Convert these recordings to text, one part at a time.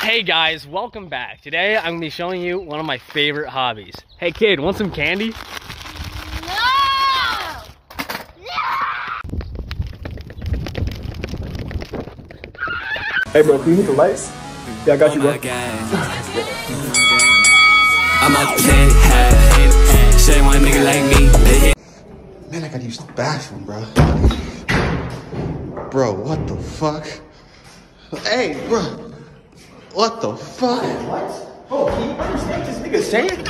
Hey guys, welcome back. Today I'm gonna be showing you one of my favorite hobbies. Hey kid, want some candy? No! Hey bro, can you hit the lights? Yeah, I got you, bro. I'm a kid, hey, say one nigga like me. Man, I gotta use the bathroom, bro. Bro, what the fuck? Hey, bro. What the fuck? What? Bro, can you understand what this nigga saying?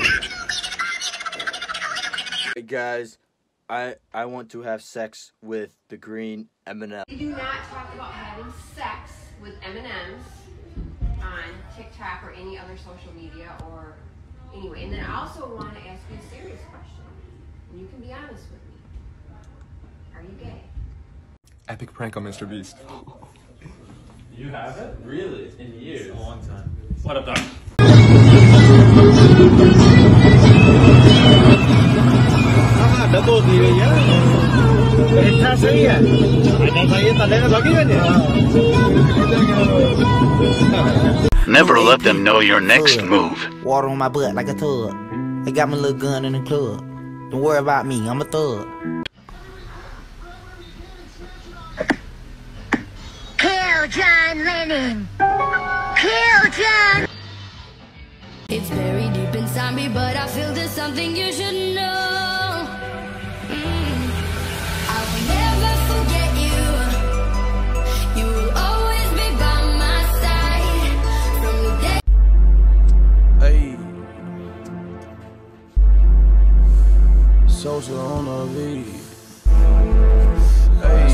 Hey guys, I want to have sex with the green M&M. We do not talk about having sex with M&Ms on TikTok or any other social media or anyway. And then I also want to ask you a serious question. And you can be honest with me. Are you gay? Epic prank on Mr. Beast. You haven't? Really? In years? A long time. What up, Doc? Never let them know your next move. Water on my butt like a tub. They got my little gun in the club. Don't worry about me, I'm a thug. Kill John Lennon! Kill John! It's very deep inside me, but I feel there's something you should know. I will never forget you. You will always be by my side from the day. Hey, Sosa on the beat. Hey,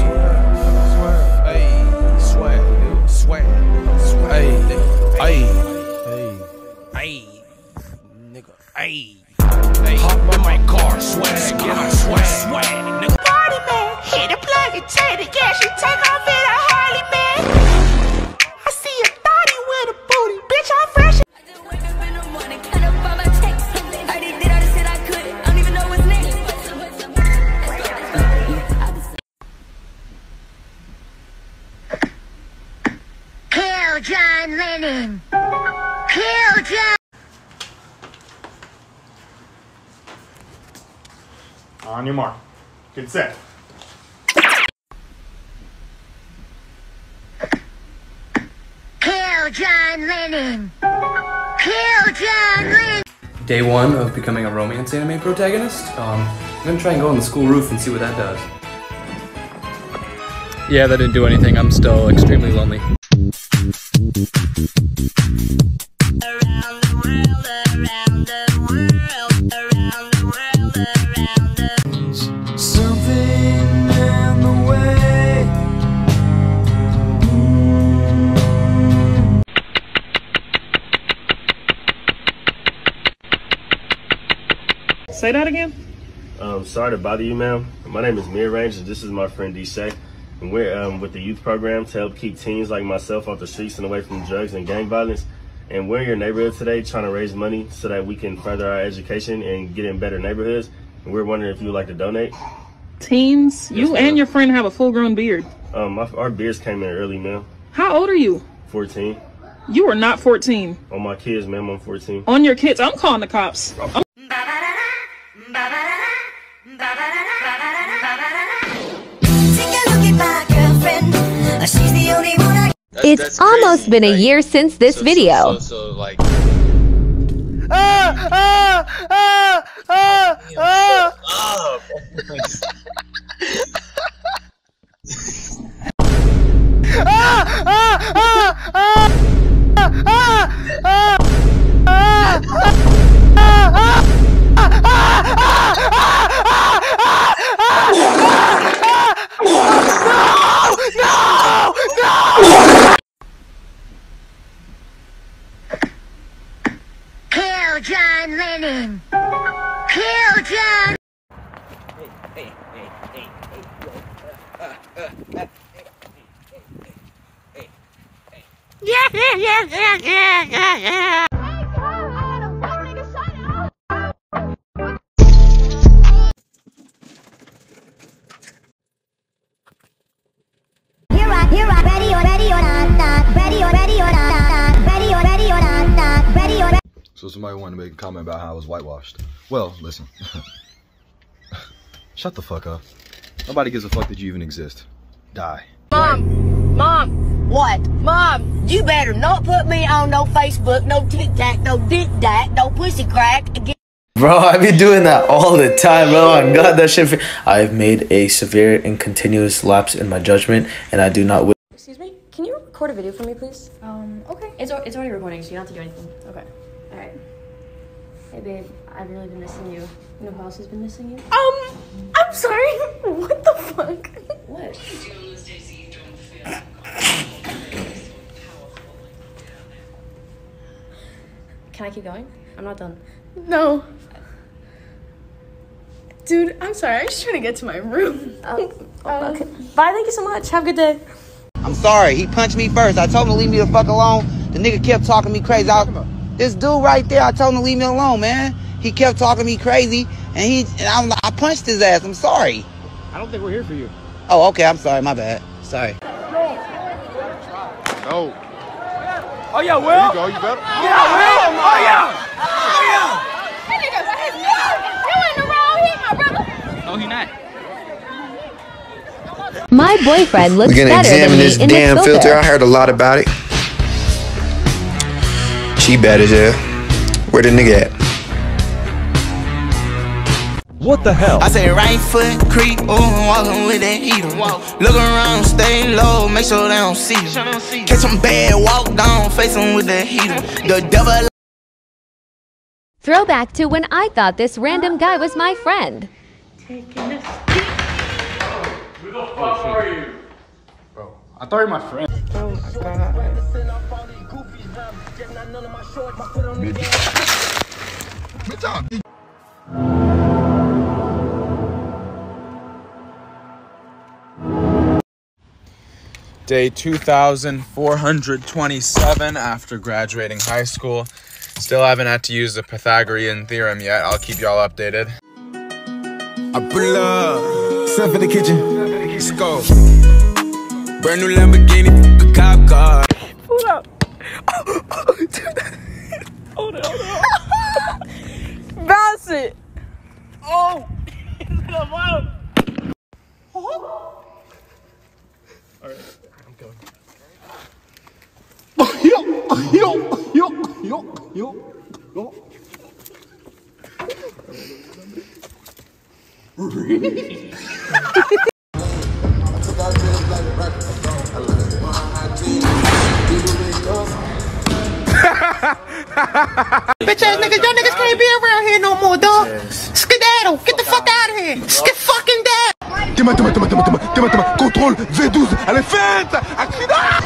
swag, swag, hey, hey, hey, nigga, hey, hop in my car, swag, swag, nigga. Party man, hit a plug and take the gas, you take off in a Harley man. I see a body with a booty, bitch, I'm fresh. I just wake up in the morning, cut up all my checks. I did all the shit I could, I don't even know what's next. Kill John Lennon! Kill John! On your mark. Get set. Kill John Lennon! Kill John Lennon! Day one of becoming a romance anime protagonist. I'm gonna try and go on the school roof and see what that does. Yeah, that didn't do anything. I'm still extremely lonely. Say that again? Sorry to bother you, ma'am. My name is Mid-Range, and this is my friend D-Shay. And we're with the youth program to help keep teens like myself off the streets and away from drugs and gang violence. And we're in your neighborhood today trying to raise money so that we can further our education and get in better neighborhoods. And we're wondering if you would like to donate. Teens? You and your friend have a full-grown beard. Our beards came in early, ma'am. How old are you? 14. You are not 14. On my kids, ma'am, I'm 14. On your kids? I'm calling the cops. It's almost been a year since this video. Kill John Lennon! Kill John! Yeah. Ready or not, ready or not, ready or not, ready or not. somebody wanted to make a comment about how I was whitewashed. Well, listen. Shut the fuck up. Nobody gives a fuck that you even exist. Die. Mom, what? Mom, you better not put me on no Facebook, no TikTok, no dick-dack, no pussy crack again. Bro, I be doing that all the time, bro. I got that shit. I've made a severe and continuous lapse in my judgment, and I do not. Excuse me? Can you record a video for me, please? Okay. It's already recording, so you don't have to do anything. Okay. All right. Hey, babe. I've really been missing you. You know who else has been missing you? I'm sorry. What the fuck? What? Can I keep going? I'm not done. No. Dude, I'm sorry. I'm just trying to get to my room. Okay. Bye. Thank you so much. Have a good day. I'm sorry. He punched me first. I told him to leave me the fuck alone. The nigga kept talking me crazy. This dude right there, I told him to leave me alone, man. He kept talking me crazy, and I punched his ass. I'm sorry. I don't think we're here for you. Oh, okay. I'm sorry. My bad. Sorry. No. Oh, yeah, Will. There you go. You better. Yeah, Will. Oh, yeah. No, he not. My boyfriend looks We're gonna better than examine me this in the damn filter. filter. I heard a lot about it. She bad as hell. Where the nigga at? What the hell? I say right foot creep, walking with that heater. Look around, stay low, make sure they don't see you. Catch some bad, walk down, face them with that heater. The devil. Throwback to when I thought this random guy was my friend. Who the fuck are you? Bro, I thought you were my friend. Oh my god. Day 2427 after graduating high school. Still haven't had to use the Pythagorean theorem yet. I'll keep y'all updated. I pull up, step in the kitchen. Let's go. Brand new Lamborghini, a cop car. Hold up. Oh, dude. Hold it. Bounce it. Oh. Alright, I'm going. Bitch ass niggas, y'all niggas can't be around here no more, dog. Skedaddle, get the fuck out of here. Skid fucking dead. Tema, contrôle V12, elle est faite. Accident.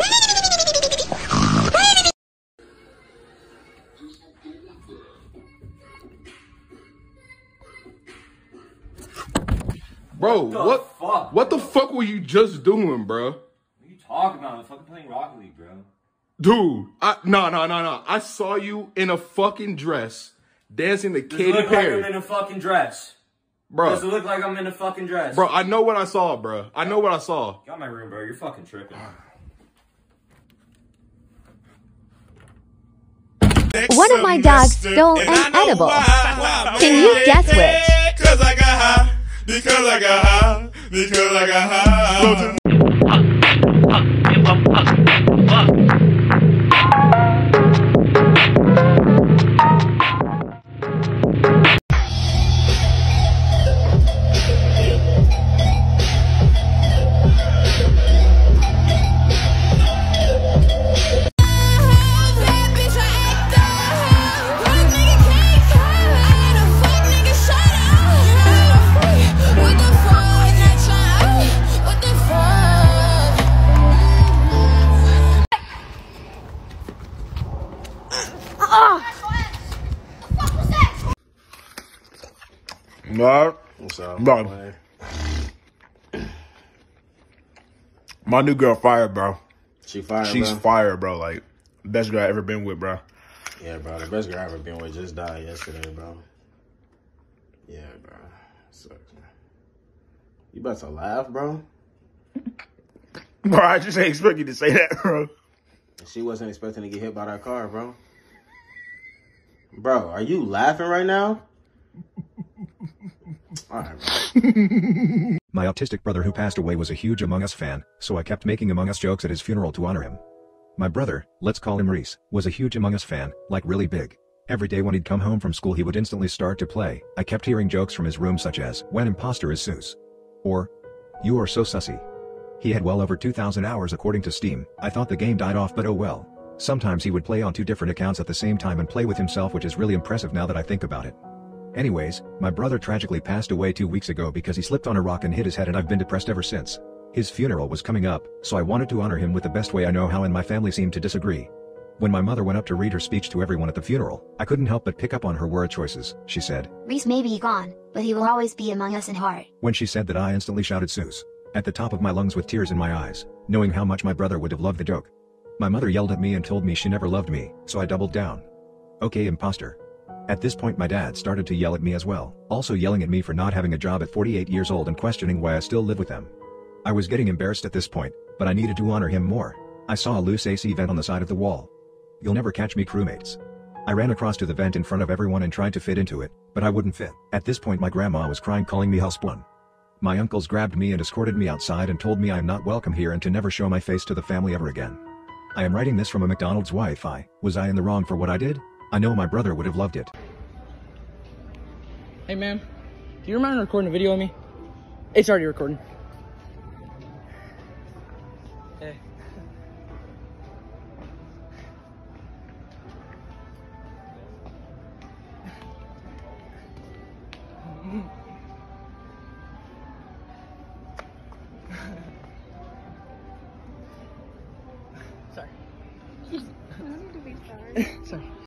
Bro, what the fuck were you just doing, bro? What are you talking about? I'm fucking playing Rocket League, bro. Dude, no. I saw you in a fucking dress dancing to Katy Does it look Perry. like I'm in a fucking dress? Bro. Does it look like I'm in a fucking dress? Bro, I know what I saw, bro. I know what I saw. Get out my room, bro. You're fucking tripping. One of my dogs stole an edible. Can you guess which? Because I got high. Because I got high. Because I got high. No. What's up? No. My new girl fire, bro. She fire, She's bro? fire, bro. Like, best girl I ever been with, bro. Yeah, bro. The best girl I ever been with just died yesterday, bro. Yeah, bro. Sucks, man. You about to laugh, bro? Bro, I just ain't expect you to say that, bro. She wasn't expecting to get hit by that car, bro. Bro, are you laughing right now? Alright, My autistic brother who passed away was a huge Among Us fan, so I kept making Among Us jokes at his funeral to honor him. My brother, let's call him Reese, was a huge Among Us fan, like really big. Every day when he'd come home from school he would instantly start to play. I kept hearing jokes from his room such as, "When imposter is Seuss," or, "You are so sussy." He had well over 2,000 hours according to Steam. I thought the game died off, but oh well. Sometimes he would play on 2 different accounts at the same time and play with himself, which is really impressive now that I think about it. Anyways, my brother tragically passed away 2 weeks ago because he slipped on a rock and hit his head, and I've been depressed ever since. His funeral was coming up, so I wanted to honor him with the best way I know how, and my family seemed to disagree. When my mother went up to read her speech to everyone at the funeral, I couldn't help but pick up on her word choices. She said, "Reese may be gone, but he will always be among us in heart." When she said that, I instantly shouted Seuss at the top of my lungs with tears in my eyes, knowing how much my brother would have loved the joke. My mother yelled at me and told me she never loved me, so I doubled down. "Okay, imposter." At this point my dad started to yell at me as well, also yelling at me for not having a job at 48 years old and questioning why I still live with them. I was getting embarrassed at this point, but I needed to honor him more. I saw a loose AC vent on the side of the wall. "You'll never catch me, crewmates." I ran across to the vent in front of everyone and tried to fit into it, but I wouldn't fit. At this point my grandma was crying, calling me hellspawn. My uncles grabbed me and escorted me outside and told me I am not welcome here and to never show my face to the family ever again. I am writing this from a McDonald's Wi-Fi. Was I in the wrong for what I did? I know my brother would have loved it. Hey, man. Do you remember recording a video of me? It's already recording. Hey. Sorry. No need to be sorry. Sorry.